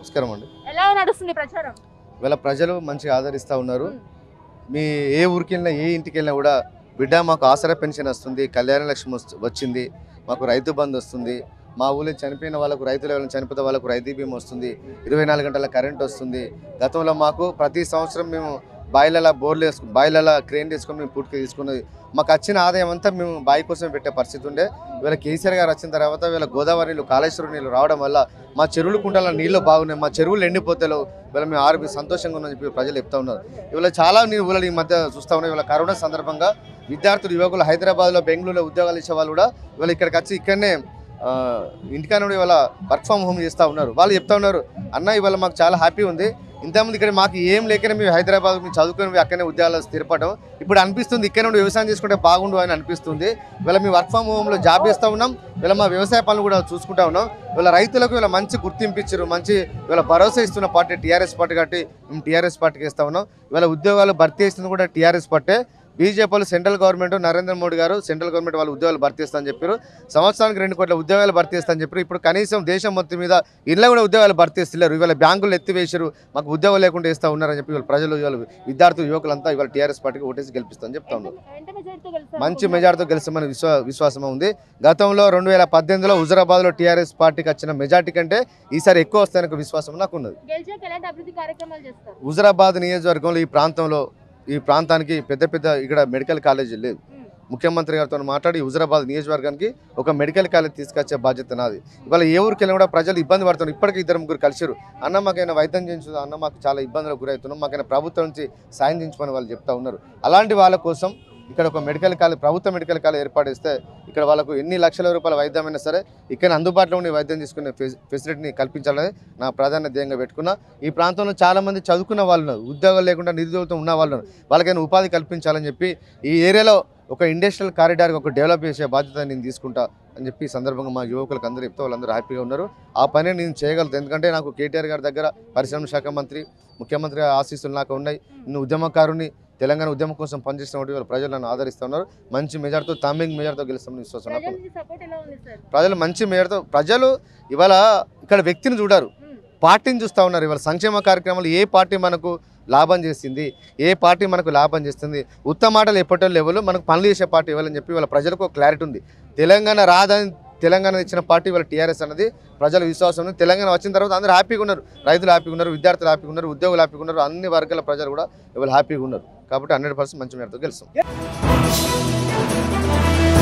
నమస్కారం అండి. ఎలా నడుస్తుంది ప్రచారం? ఇవాళ ప్రజలు మంచిగా ఆదరిస్తూ ఉన్నారు. మీ ఏ ఊరికి వెళ్ళినా ఏ ఇంటికి వెళ్ళినా కూడా బిడ్డ మాకు ఆసరా పెన్షన్ వస్తుంది, కళ్యాణ లక్ష్మి వచ్చింది, మాకు రైతు బంధు వస్తుంది, మా ఊళ్ళో చనిపోయిన వాళ్ళకు రైతులు ఎవరైనా చనిపోతే వాళ్ళకు రైతు బీమా వస్తుంది, 24 గంటల కరెంట్ వస్తుంది. గతంలో మాకు ప్రతి సంవత్సరం మేము బాయిలలో క్రేన్ వేసుకొని మేము పూర్తిగా తీసుకున్నది మాకు వచ్చిన ఆదాయం అంతా మేము బావి కోసం పెట్టే పరిస్థితి ఉండే. ఇవాళ కేసీఆర్ గారు వచ్చిన తర్వాత వీళ్ళ గోదావరి నీళ్ళు కాళేశ్వరం నీళ్ళు రావడం వల్ల మా చెరువులు కుంటల నీళ్ళు బాగున్నాయి, మా చెరువులు ఎండిపోతేలో ఇవాళ మేము ఆరోగ్య సంతోషంగా ఉందని చెప్పి ప్రజలు చెప్తా ఉన్నారు. ఇవాళ చాలా ఊళ్ళో ఈ మధ్య చూస్తూ ఉన్నాయి. ఇవాళ కరోనా సందర్భంగా విద్యార్థులు యువకులు హైదరాబాద్లో బెంగళూరులో ఉద్యోగాలు ఇచ్చే వాళ్ళు కూడా ఇవాళ ఇక్కడికి వచ్చి ఇక్కడనే ఇంటికాడ ఇవాళ వర్క్ ఫ్రమ్ హోమ్ చేస్తూ ఉన్నారు. వాళ్ళు చెప్తా ఉన్నారు, అన్న ఇవాళ మాకు చాలా హ్యాపీ ఉంది, ఇంతకుముందు ఇక్కడ మాకు ఏం లేకనే మేము హైదరాబాద్ మేము చదువుకొని అక్కడనే ఉద్యోగాలు స్థిరపడడం, ఇప్పుడు అనిపిస్తుంది ఇక్కడ నుండి వ్యవసాయం చేసుకుంటే బాగుండు అని అనిపిస్తుంది. ఇవాళ మేము వర్క్ ఫ్రమ్ హోమ్లో జాబ్ చేస్తూ ఉన్నాం, ఇవాళ మా వ్యవసాయ పనులు కూడా చూసుకుంటా ఉన్నాం. ఇవాళ రైతులకు ఇవాళ మంచి గుర్తింపు ఇచ్చారు, మంచి ఇవాళ భరోసా ఇస్తున్న పార్టీ టీఆర్ఎస్ పార్టీ కాబట్టి మేము టీఆర్ఎస్ పార్టీకి ఇస్తూ ఉన్నాం. ఇవాళ ఉద్యోగాలు భర్తీ చేస్తుంది కూడా టీఆర్ఎస్ పార్టీ. బీజేపీలు central government Narendra Modi garu central government వాళ్ళు ఉద్యోగాలు భర్తీ చేస్తామని చెప్పారు, సంవత్సరానికి 2 కోట్ల ఉద్యోగాలు భర్తీ చేస్తామని చెప్పారు. ఇప్పుడు కనీసం దేశం మొత్తం మీద ఇళ్ళ కూడా ఉద్యోగాలు భర్తీ చేస్తున్నారు. ఇవాళ బ్యాంకులు ఎత్తివేశారు, మాకు ఉద్యోగాలు లేకుండా ఇస్తూ ఉన్నారని చెప్పి ప్రజలు ఇవాళ విద్యార్థులు యువకులంతా ఇవాళ టీఆర్ఎస్ పార్టీకి ఓటేసి గెలిపిస్తామని చెప్తా ఉన్నారు. మంచి మెజార్టీతో గెలిస్తామని విశ్వాసం ఉంది. గతంలో 2018లో హుజరాబాద్లో టీఆర్ఎస్ పార్టీకి వచ్చిన మెజార్టీ కంటే ఈసారి ఎక్కువ వస్తాయని విశ్వాసం నాకు ఉన్నది. హుజరాబాద్ నియోజకవర్గంలో ఈ ప్రాంతానికి పెద్ద ఇక్కడ మెడికల్ కాలేజీ లేదు. ముఖ్యమంత్రి గారితో మాట్లాడి హుజరాబాద్ నియోజకవర్గానికి ఒక మెడికల్ కాలేజ్ తీసుకొచ్చే బాధ్యత నాది. ఇవాళ ఏ ఊరికి వెళ్ళినా కూడా ప్రజలు ఇబ్బంది పడుతున్నారు. ఇప్పటికీ 2-3 కలిసిరు, అన్న మాకైనా వైద్యం చేయించు, అన్న మాకు చాలా ఇబ్బందులకు గురవుతున్నాం, మాకైనా ప్రభుత్వం నుంచి సాయం చేయించమని వాళ్ళు చెప్తా ఉన్నారు. అలాంటి వాళ్ళ కోసం ఇక్కడ ఒక మెడికల్ కాలేజ్, ప్రభుత్వ మెడికల్ కాలేజ్ ఏర్పాటు చేస్తే ఇక్కడ వాళ్ళకు ఎన్ని లక్షల రూపాయల వైద్యమైనా సరే ఇక్కడ అందుబాటులో ఉండి వైద్యం తీసుకునే ఫెసిలిటీని కల్పించాలని నా ప్రాధాన్యత ధ్యేయంగా పెట్టుకున్నా. ఈ ప్రాంతంలో చాలామంది చదువుకున్న వాళ్ళు ఉన్నారు, ఉద్యోగాలు లేకుండా నిరుద్యోగంతో ఉన్న వాళ్ళు ఉన్నారు, వాళ్ళకైనా ఉపాధి కల్పించాలని చెప్పి ఈ ఏరియాలో ఒక ఇండస్ట్రియల్ కారిడార్ ఒక డెవలప్ చేసే బాధ్యత నేను తీసుకుంటా అని చెప్పి ఈ సందర్భంగా మా యువకులకు అందరూ చెప్తే వాళ్ళందరూ హ్యాపీగా ఉన్నారు. ఆ పని నేను చేయగలుగుతాను, ఎందుకంటే నాకు కేటీఆర్ గారి దగ్గర పరిశ్రమల శాఖ మంత్రి, ముఖ్యమంత్రి ఆశీస్సులు నాకు ఉన్నాయి. నేను ఉద్యమకారుని, తెలంగాణ ఉద్యమం కోసం పనిచేస్తున్న వాళ్ళు ప్రజలు నన్ను ఆదరిస్తున్నారు. మంచి మెజార్టీతో థంబింగ్ మెజార్టీతో గెలుస్తామని విశ్వాసం. ప్రజలు మంచి మెజార్టీతో, ప్రజలు ఇవాళ ఇక్కడ వ్యక్తిని చూడారు, పార్టీని చూస్తూ ఉన్నారు. ఇవాళ సంక్షేమ కార్యక్రమాలు ఏ పార్టీ మనకు లాభం చేసింది, ఏ పార్టీ మనకు లాభం చేస్తుంది, ఉత్తమ మాటలు ఎప్పటి లెవెల్ మనకు పనులు చేసే పార్టీ ఇవ్వాలని చెప్పి వాళ్ళ ప్రజలకు ఒక క్లారిటీ ఉంది. తెలంగాణ ఇచ్చిన పార్టీ వాళ్ళ టీఆర్ఎస్ అన్నది ప్రజల విశ్వాసం ఉంది. తెలంగాణ వచ్చిన తర్వాత అందరూ హ్యాపీగా ఉన్నారు, రైతులు హ్యాపీగా ఉన్నారు, విద్యార్థులు హ్యాపీగా ఉన్నారు, ఉద్యోగులు హ్యాపీగా ఉన్నారు, అన్ని వర్గాల ప్రజలు కూడా ఇవాళ హ్యాపీగా ఉన్నారు. కాబట్టి 100% మంచి మేరతో గెలుస్తాం.